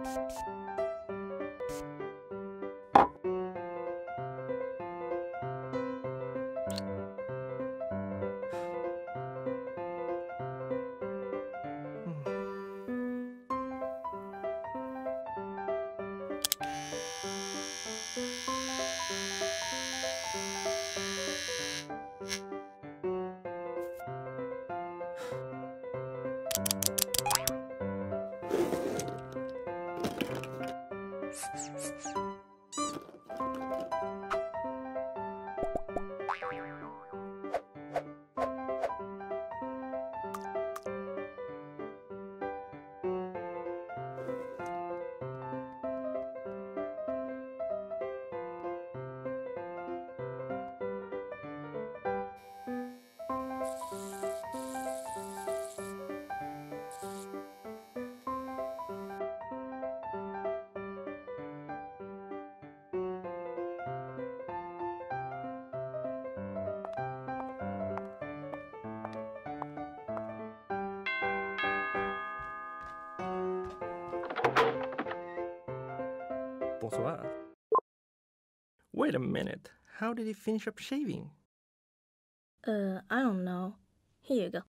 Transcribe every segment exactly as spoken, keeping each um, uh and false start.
Bonsoir. Wait a minute. How did he finish up shaving? Uh, I don't know. Here you go.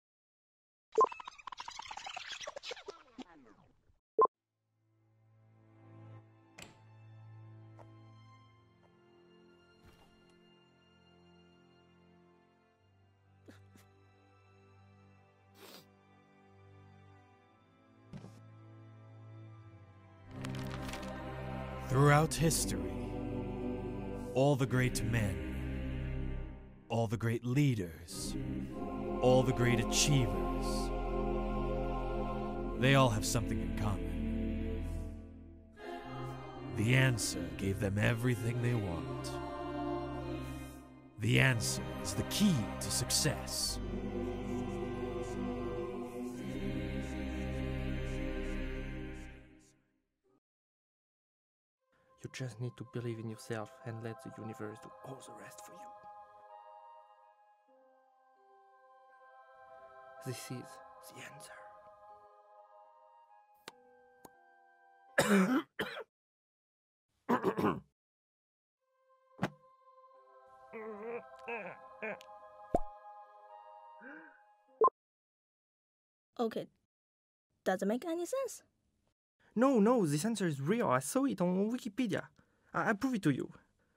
Throughout history, all the great men, all the great leaders, all the great achievers, they all have something in common. The answer gave them everything they want. The answer is the key to success. You just need to believe in yourself and let the universe do all the rest for you. This is the answer. Okay. Does it make any sense? No, no, this answer is real. I saw it on Wikipedia. I, I prove it to you.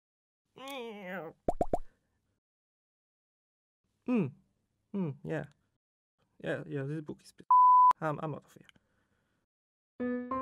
Hmm. Hmm. Yeah. Yeah. Yeah. This book is. I'm. I'm out of here.